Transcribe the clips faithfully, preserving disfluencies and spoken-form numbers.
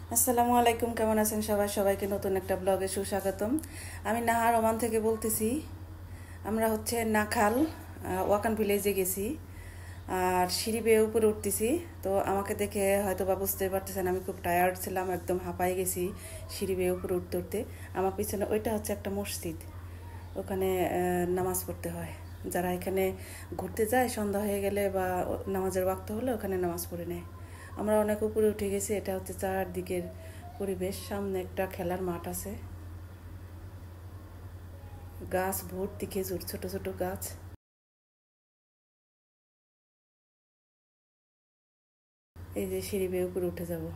আসসালামু আলাইকুম, কেমন আছেন সবাই? সবাইকে নতুন একটা ব্লগে সুস্বাগতম। আমি নাহার ওমান থেকে বলতেছি। আমরা হচ্ছে নাখাল ওয়াকান ভিলেজে গেছি আর সিঁড়ি বেয়ে উপরে উঠতেছি। তো আমাকে দেখে হয়তো বা বুঝতে পারতেছেন আমি খুব টায়ার্ড ছিলাম, একদম হাঁপাই গেছি সিঁড়ি বেয়ে উপরে উঠতে উঠতে। আমার পিছনে ওইটা হচ্ছে একটা মসজিদ, ওখানে নামাজ পড়তে হয়। যারা এখানে ঘুরতে যায় সন্ধ্যা হয়ে গেলে বা নামাজের ওয়াক্ত হলে ওখানে নামাজ পড়ে নেয়। আমরা অনেক উপরে উঠে গেছি। এটা হচ্ছে চারদিকের পরিবেশ। সামনে একটা খেলার মাঠ আছে, গাছ ভর্তি খেজুর, ছোট ছোট গাছ। এই যে সিঁড়ি বেয়ে উপরে উঠে যাব।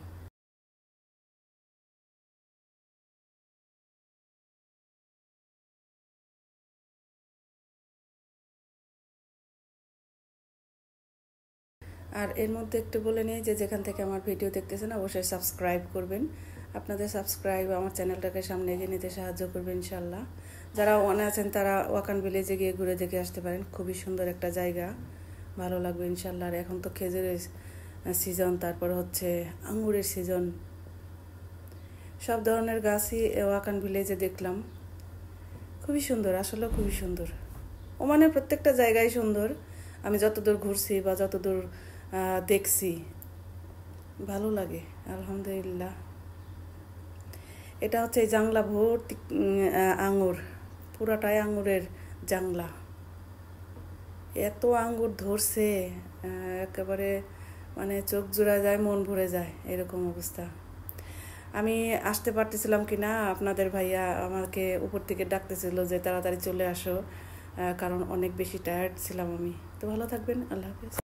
আর এর মধ্যে একটু বলে নিই যে যেখান থেকে আমার ভিডিও দেখতেছেন অবশ্যই সাবস্ক্রাইব করবেন। আপনাদের সাবস্ক্রাইব আমার চ্যানেলটাকে সামনে এগিয়ে নিতে সাহায্য করবে ইনশাল্লাহ। যারা ওখানে আছেন তারা ওয়াকান ভিলেজে গিয়ে ঘুরে দেখে আসতে পারেন। খুবই সুন্দর একটা জায়গা, ভালো লাগবে ইনশাল্লাহ। আর এখন তো খেজুরের সিজন, তারপর হচ্ছে আঙ্গুরের সিজন, সব ধরনের গাছই ওয়াকান ভিলেজে দেখলাম। খুবই সুন্দর, আসলে খুবই সুন্দর। ওমানের প্রত্যেকটা জায়গায় সুন্দর। আমি যতদূর ঘুরছি বা যতদূর দেখছি ভালো লাগে আলহামদুলিল্লাহ। এটা হচ্ছে এই জাংলা ভর্তি আঙুর, পুরাটাই আঙুরের জাংলা। এত আঙ্গুর ধরছে, একেবারে মানে চোখ জোড়া যায়, মন ভরে যায়, এরকম অবস্থা। আমি আসতে পারতেছিলাম কি না, আপনাদের ভাইয়া আমাকে উপর থেকে ডাকতেছিল যে তাড়াতাড়ি চলে আসো, কারণ অনেক বেশি টায়ার্ড ছিলাম আমি। তো ভালো থাকবেন, আল্লাহ হাফেজ।